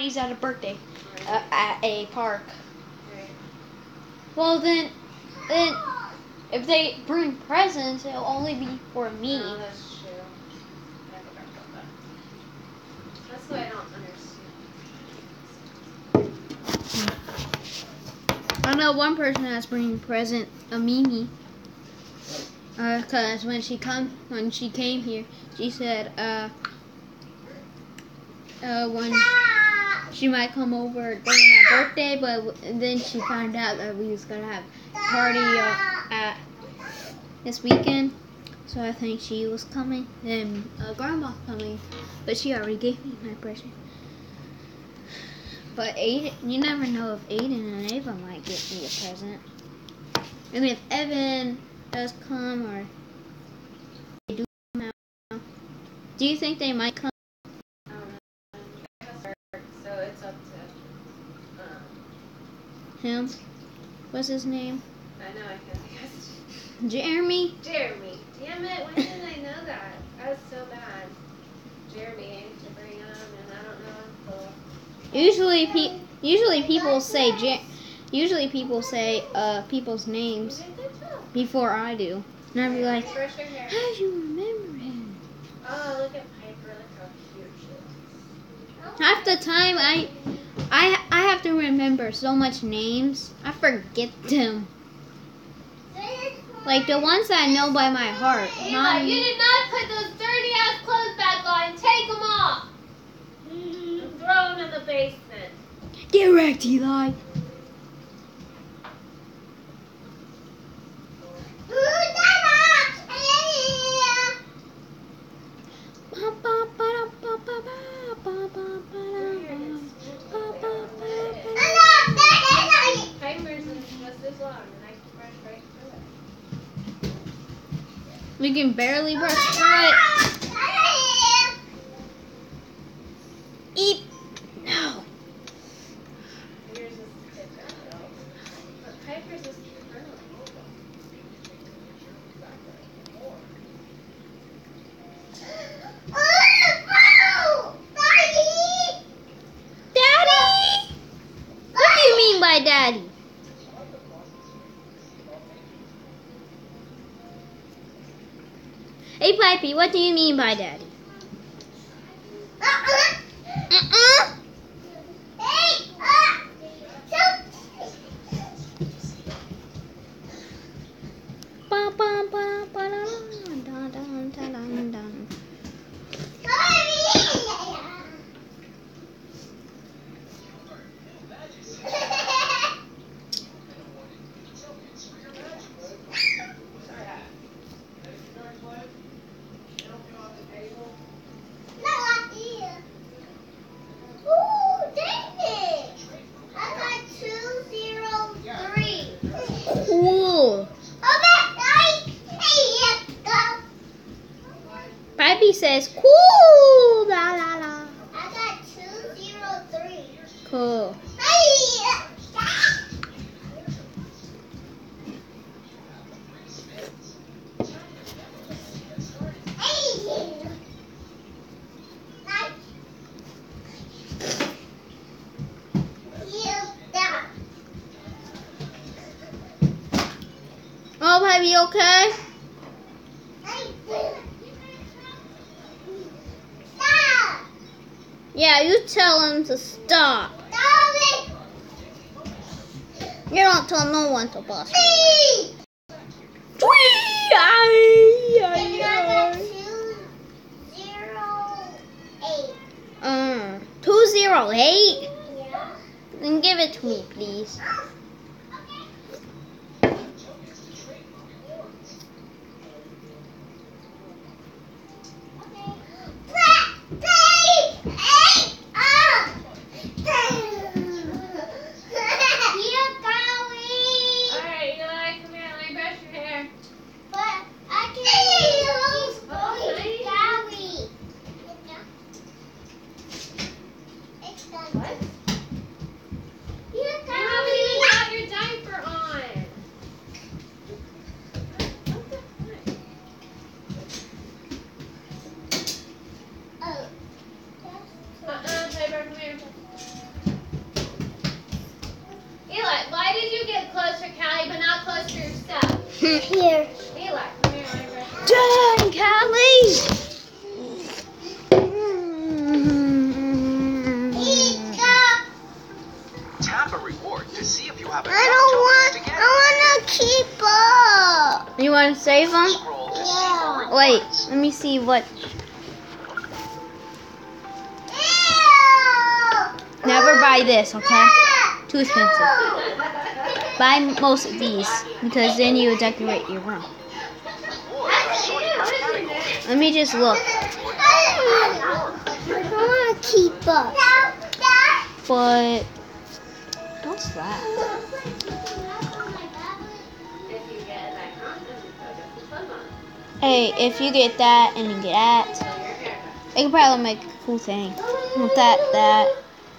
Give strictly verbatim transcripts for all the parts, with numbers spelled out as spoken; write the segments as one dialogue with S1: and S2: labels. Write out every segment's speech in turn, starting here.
S1: parties at a birthday, uh, at a park.
S2: Right.
S1: Well then, then if they bring presents, it'll only be for me.
S2: No, that's true. I forgot about that. That's why I don't understand.
S1: I know one person that's bringing a present, a Mimi. Uh, cause when she come, when she came here, she said, uh, uh, when she might come over during my birthday, but w- then she found out that we was gonna have a party uh, at this weekend. So I think she was coming, and uh, Grandma coming, but she already gave me my present. But Aiden, you never know if Aiden and Ava might get me a present. I mean, if Evan does come or they do come out, do you think they might come?
S2: I don't know. So it's up to um,
S1: Him? What's his name?
S2: I know I can guess.
S1: Jeremy?
S2: Jeremy. Damn it, why didn't I know that? That was so bad. Jeremy aimed to bring him and I don't know. So.
S1: Usually, pe- usually people say Jer- usually people say uh people's names before I do, and I'd be like,
S2: Brush your hair.
S1: how do you remember him?
S2: Oh, look at Piper. Look how cute she is.
S1: Half the time, I, I, I have to remember so much names. I forget them. Like the ones that I know by my heart. Not
S2: Eli, you did not put those dirty ass clothes back on. Take them off. And throw them in the basement.
S1: Get wrecked, Eli.
S2: Piper's is just as long, and I can brush right through it.
S1: We can barely brush through it. Eat. No.
S2: Yours is thicker, though. But Piper's is thicker.
S1: Daddy? What do you mean by daddy? Hey, Pipey, what do you mean by daddy? Uh-uh. Ba, ba, ba, ba, da, da, da, da, da, da. Cool. Pipey says, cool. La, la, la.
S3: I got two zero three.
S1: Cool. Oh, Pipey, okay?
S3: Stop!
S1: Yeah, you tell him to stop.
S3: Stop it!
S1: You don't tell no one to bust.
S3: Please!
S1: Whee! Ay, ay,
S3: And I got
S1: ay.
S3: two zero eight.
S1: Um, two zero eight.
S3: Yeah.
S1: Then give it to me, please.
S2: Alright, Eli, come here. Let me brush your hair. What? You haven't even got your diaper on. What the fuck? Uh-uh, Piper, come here.
S3: Here.
S2: Eli, come here, my friend.
S1: Dang, Callie!
S3: Eat up.
S4: Tap a reward to see if you have enough
S3: I don't want.
S4: tokens to get
S3: I want to keep up.
S1: You want to save them?
S4: Scroll to
S3: Yeah.
S4: see more
S1: Wait,
S4: rewards.
S1: let me see what.
S3: Ew.
S1: Never buy this, okay? Too expensive. Buy most of these because then you would decorate your room.
S4: Rewards are sorted by category.
S1: Let me just look.
S3: I want to keep up.
S1: But what's that?
S2: If you get that content, go get the fun one.
S1: Hey, if you get that and you get that,
S2: So your haircut.
S1: I could probably make a cool thing. With that, that.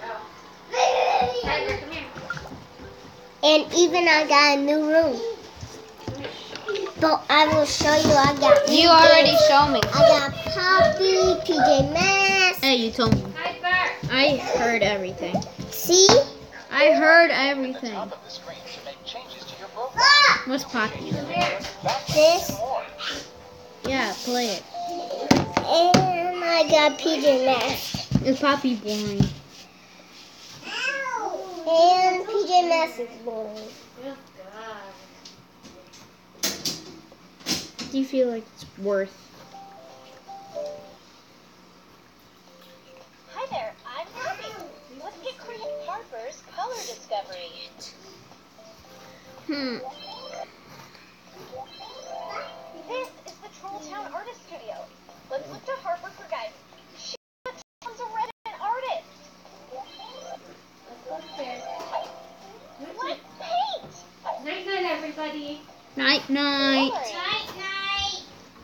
S2: Tiger, come here.
S3: And even I got a new room. But I will show you I got
S1: You
S3: new
S1: already
S3: things.
S1: showed me.
S3: I got Poppy, P J Masks.
S1: Hey, you told me.
S2: Tiger.
S1: I heard everything.
S3: See?
S1: I heard
S4: At the
S1: everything.
S4: top of the screen to make changes to your profile.
S1: What's popular?
S2: Come here.
S4: Back to
S3: This.
S4: more.
S1: Yeah, play it.
S3: And I got P J Masks.
S1: Is Poppy boring?
S3: And P J Masks is boring.
S2: Oh, God.
S1: Do you feel like it's worth?
S5: Hi there, I'm Poppy. Let's get creative. Harper's Color Discovery.
S1: Hmm.
S5: This is the Trolltown Artist Studio. Let's look to Harper for guidance. She's a resident artist.
S2: Let's go upstairs.
S5: Let's paint.
S2: Night night, everybody.
S1: Night, night.
S5: Coloring.
S3: Night, night.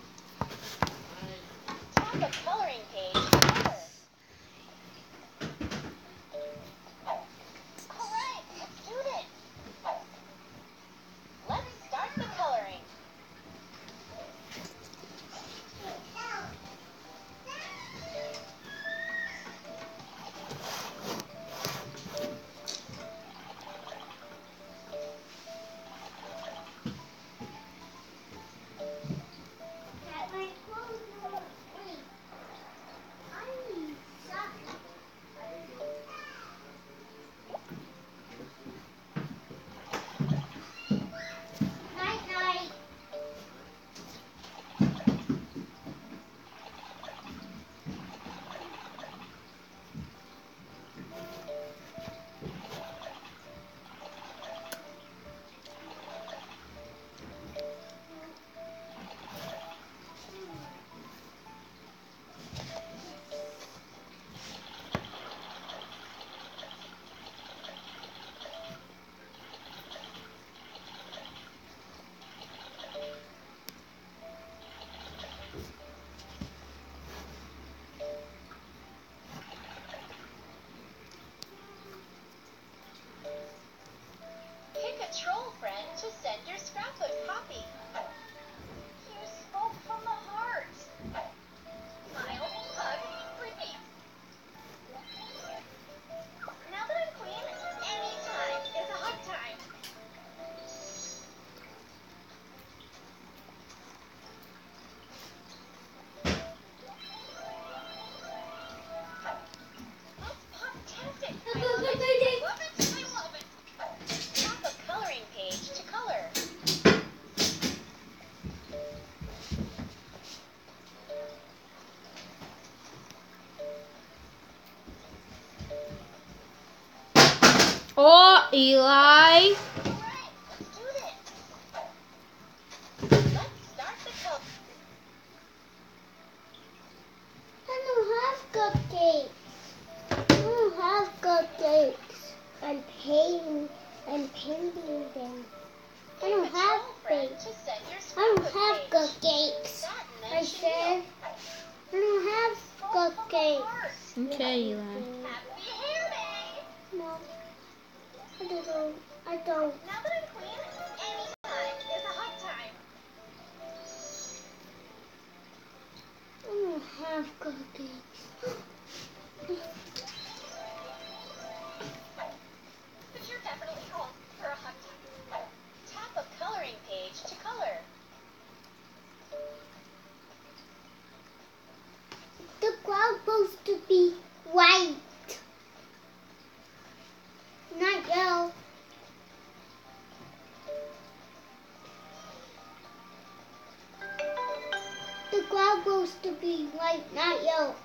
S5: Tap the coloring page to color. All right, let's do this. Let's start the coloring.
S3: Night, night.
S5: Pick a troll friend to send your scrapbook copy. You spoke from the heart. Smile, hug, repeat. Now that I'm queen, anytime is a hug time. That's fantastic. I love it. I love it. I love it. Tap a coloring page to color.
S1: Oh, Eli.
S5: Alright, let's do this. Let's start the color.
S3: I don't have cupcakes. I don't have cupcakes. I'm painting. I'm painting them. I don't
S5: Pick a
S3: have
S5: troll friend
S3: cakes.
S5: to send your
S3: I don't
S5: scrapbook
S3: have
S5: page.
S3: cupcakes.
S5: That
S3: I
S5: mentions
S3: said I don't have
S5: Spoke from the
S3: cupcakes.
S5: heart.
S1: Okay, Eli.
S5: Happy hair day.
S3: No, I don't. I don't.
S5: Now that I'm queen, anytime is a hug time.
S3: I don't have cupcakes.
S5: But you're definitely home for a hug time. Tap a coloring page to color.
S3: supposed to be white, not yellow.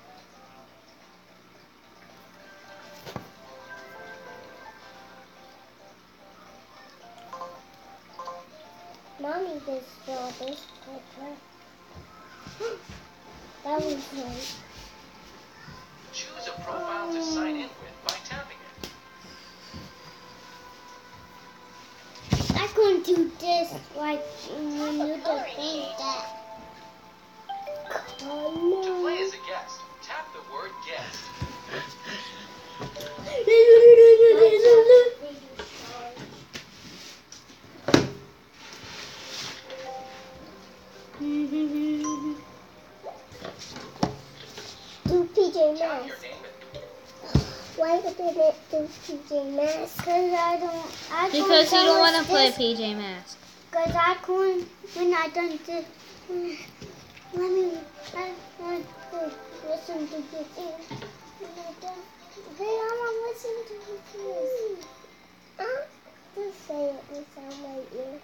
S3: Mommy just saw this picture. That was right.
S4: Choose a profile to sign in with by tapping it.
S3: I couldn't do this like when you just think that.
S4: To
S3: Color.
S4: play as a guest, tap the word guest.
S3: Do P J
S4: Tap your
S3: Masks.
S4: name and
S3: Why did it do P J Masks? Because I don't. I
S1: Because you don't want to play P J Masks.
S3: Because I couldn't, when I done this, mm, let me, I want to listen to this thing. When I done, hey, I want to listen to this. Uh, just say it without my ear.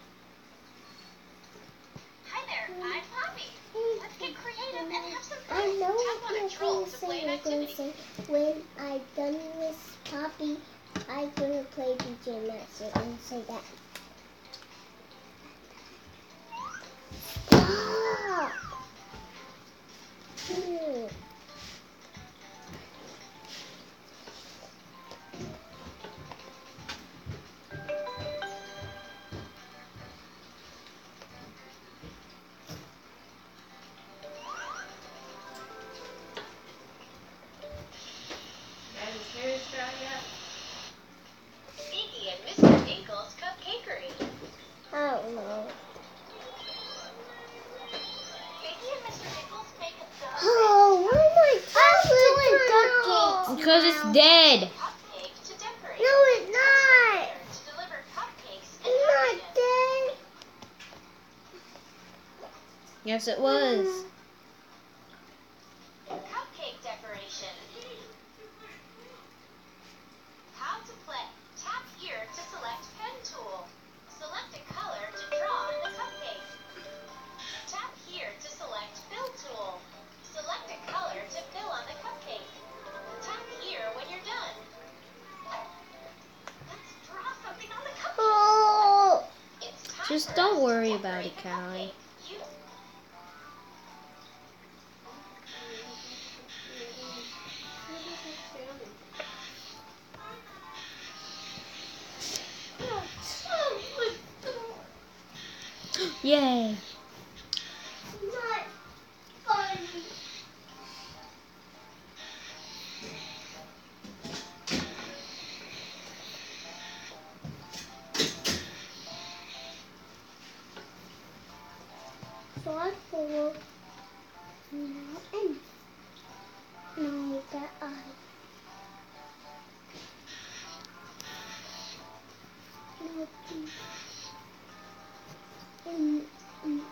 S5: Hi there, I'm Poppy. Let's get creative and have some fun.
S3: I know
S5: Tap on
S3: what
S5: a
S3: you're
S5: troll
S3: going
S5: to
S3: to
S5: play
S3: say.
S5: an
S3: You're going
S5: activity.
S3: to say, when I done with Poppy, I'm going to play D J Masks. You're going to say that. Stop! Hmm.
S2: Guys, is Harry Stroud yet?
S5: Iggy and Mister Dinkle's Cupcakery.
S3: I don't know.
S5: Iggy and Mister Dinkle's make a cupcake.
S3: Oh, why am I doing cupcakes?
S1: Because it's dead.
S5: Cupcake to decorate.
S3: No, it's not.
S5: To deliver cupcakes and
S3: It's not
S5: happiness.
S3: dead.
S1: Yes, it was.
S5: Cupcake decoration. How to play. Tap here to select pen tool. Select a color to draw in the cupcake. Tap here to select fill tool. Select a color to fill on the cupcake. Tap here when you're done. Let's draw something on the cupcake.
S3: Oh.
S5: It's time
S1: Just
S5: for
S1: don't
S5: us to
S1: worry
S5: decorate
S1: about it,
S5: the
S1: Callie.
S5: cupcake. You
S1: Yay.
S3: Not fun. Sword for and no that I. No, and, and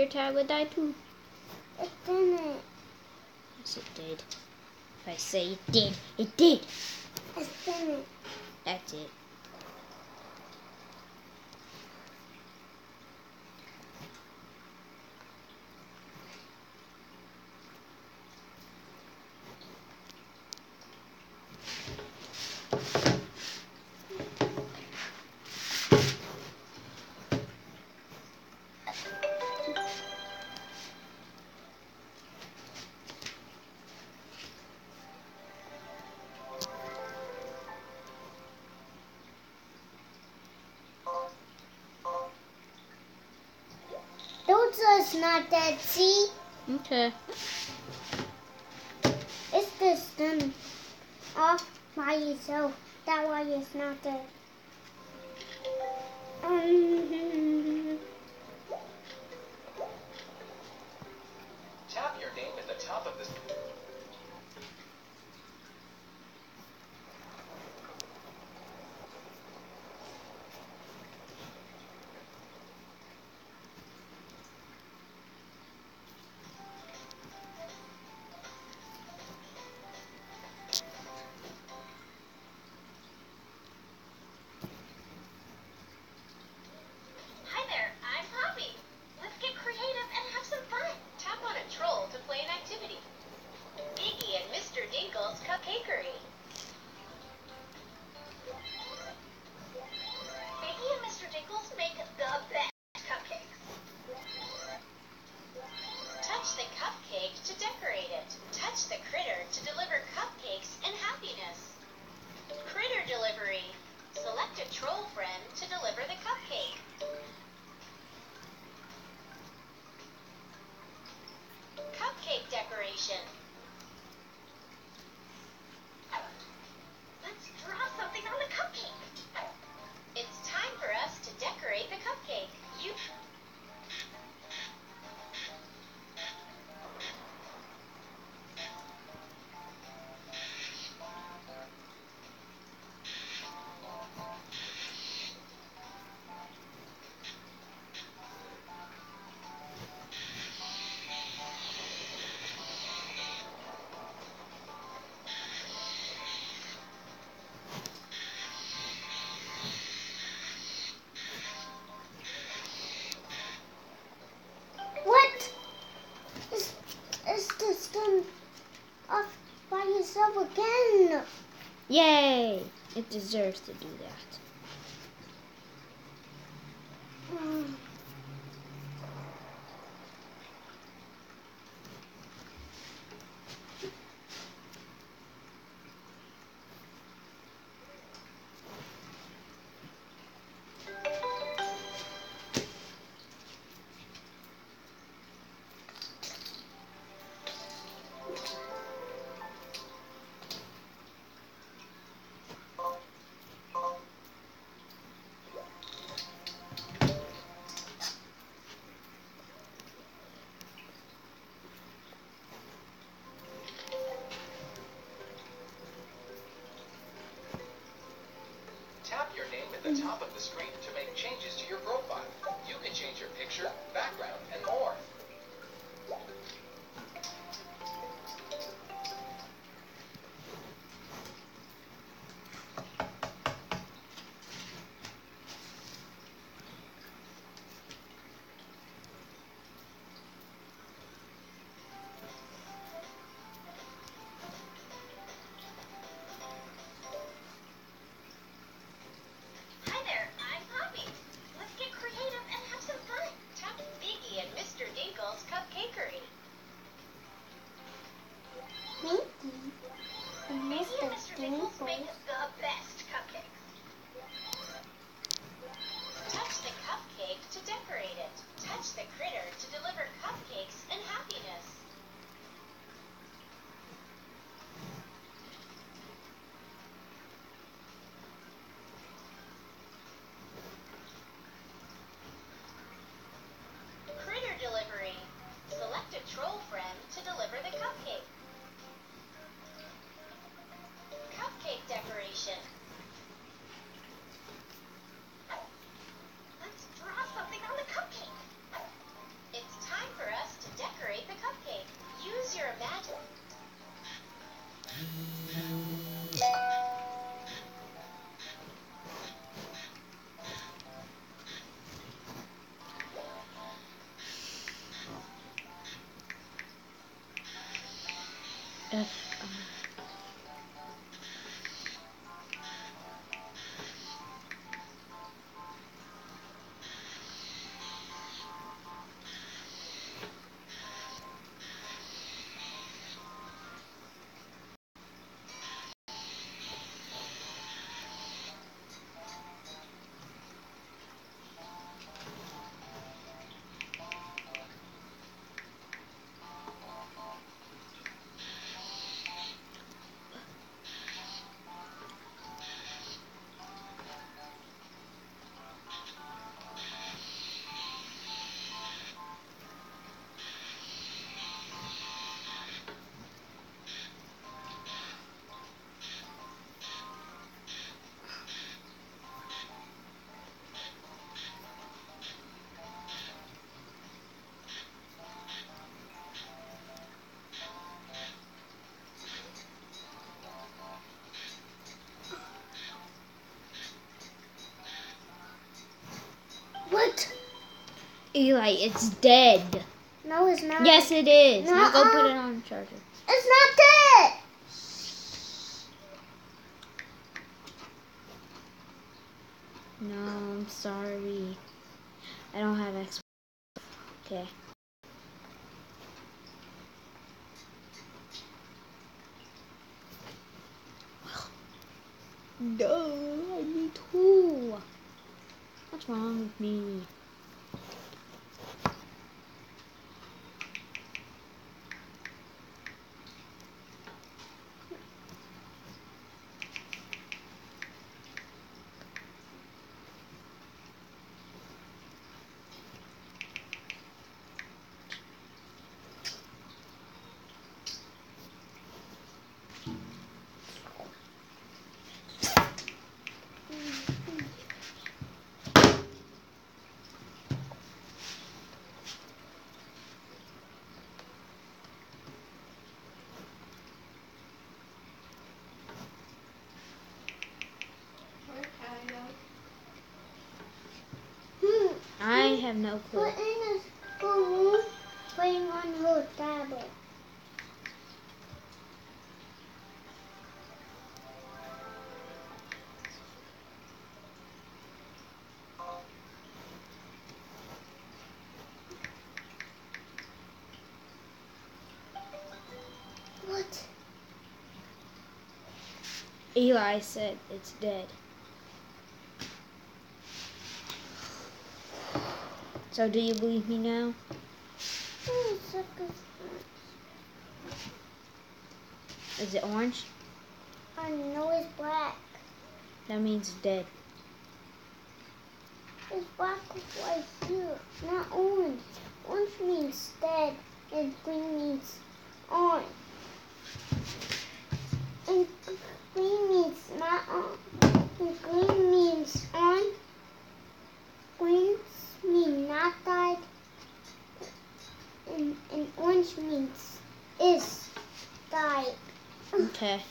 S1: tag would die too.
S3: It didn't.
S1: Yes, it did. If I say it did, it did.
S3: It didn't.
S1: That's it.
S3: Those is not dead, see?
S1: Okay.
S3: It's just done off by itself. That why it's not dead. Um,
S4: Tap your name at the top of this.
S5: Hi there, I'm Poppy. Let's get creative and have some fun. Tap on a troll to play an activity. Iggy and Mister Dinkle's Cupcakery. Iggy and Mister Dinkles make the best cupcakes. Touch the cupcake to decorate it. Touch the critter to deliver cupcakes and happiness. Critter delivery. Select a troll friend to deliver the cupcake. Cupcake decoration. Let's draw something on the cupcake. It's time for us to decorate the cupcake. You
S3: what? It's, it's just done off by itself again.
S1: Yay! It deserves to do that.
S3: Um,
S4: Tap your name at the top of the screen to make changes to your profile. You can change your picture, background, and more.
S5: Hi there, I'm Poppy. Let's get creative and have some fun. Tap Iggy and Mister Dinkle's Cupcakery.
S3: Minky and
S5: Iggy
S3: Mister
S5: and Mister Dinkles make
S3: Dinkles.
S5: the best cupcakes. Touch the cupcake to decorate it. Touch the critter to deliver cupcakes and happiness. Critter delivery. Select a troll friend to deliver the cupcake. Cupcake decoration. Let's draw something on the cupcake. It's time
S1: F
S3: What?
S1: Eli, it's dead.
S3: No, it's not.
S1: Yes, it is. Now go
S3: Nuh-uh.
S1: put it on the charger.
S3: It's not dead.
S1: No, I'm sorry. I don't have X. Okay. No, I need two. What's wrong with me?
S2: Where's Callie
S3: Hmm.
S1: I have no clue.
S3: Put in a spoon, putting on her tablet. What?
S1: Eli said it's dead. So do you believe me now?
S3: Oh, suckers.
S1: Is it orange?
S3: I know it's black.
S1: That means it's dead.
S3: It's black right here, not orange. Orange means dead, and green means on. And green means not on. And green means on. Green means not died. And, and orange means is died.
S1: Okay.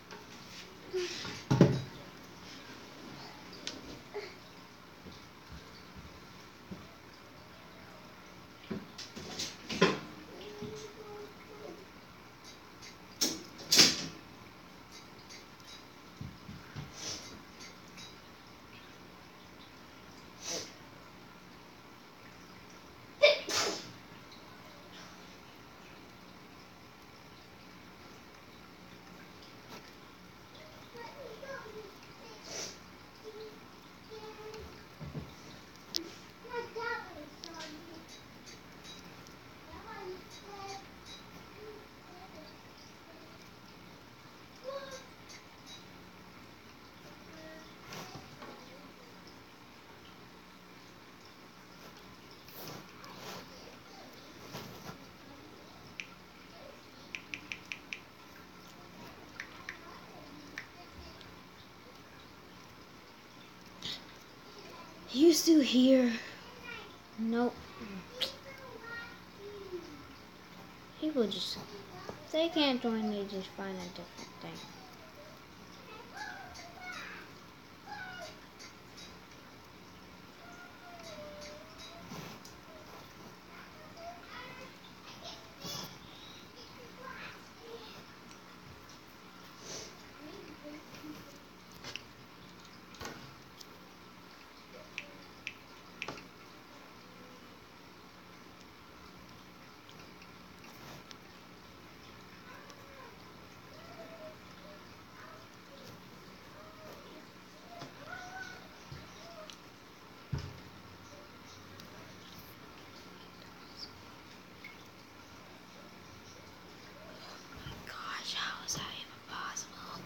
S1: You still here? Nope. He will just they can't join, they just find a different thing. Gosh, how is that even possible?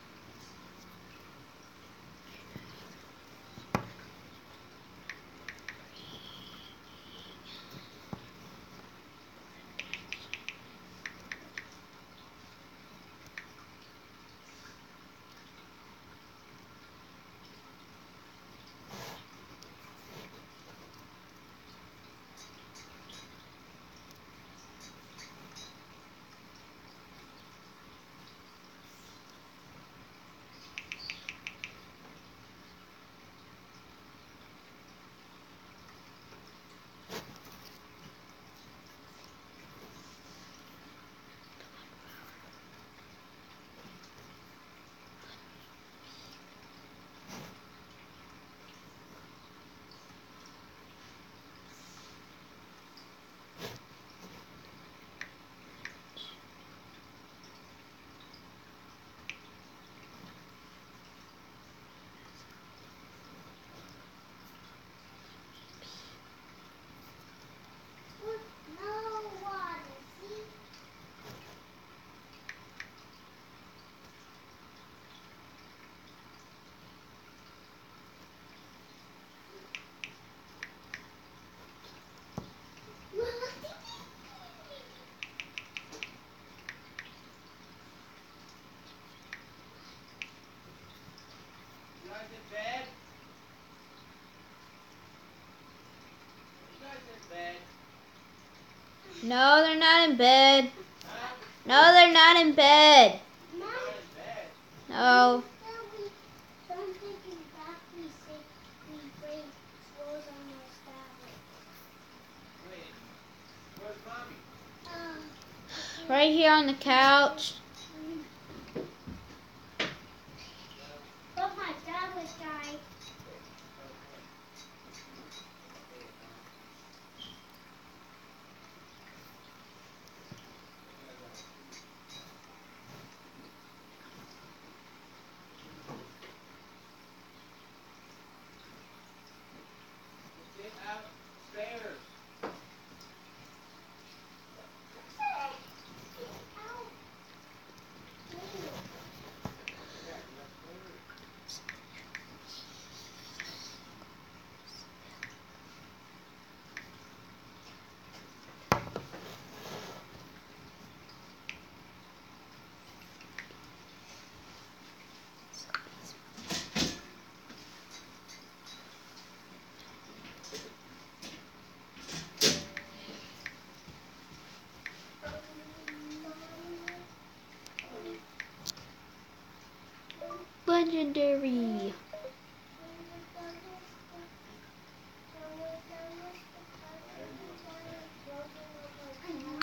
S3: No water, see?
S4: You guys in bed? You guys in bed?
S1: No, they're not in bed.
S4: Huh?
S1: No, they're not in bed.
S3: Mom,
S4: Not in bed.
S1: No.
S3: we don't think in back we say we break clothes on our tablet.
S4: Wait. Where's mommy?
S3: Uh,
S1: Right here on the couch.
S3: but my tablet died.
S4: Get upstairs.
S1: Legendary.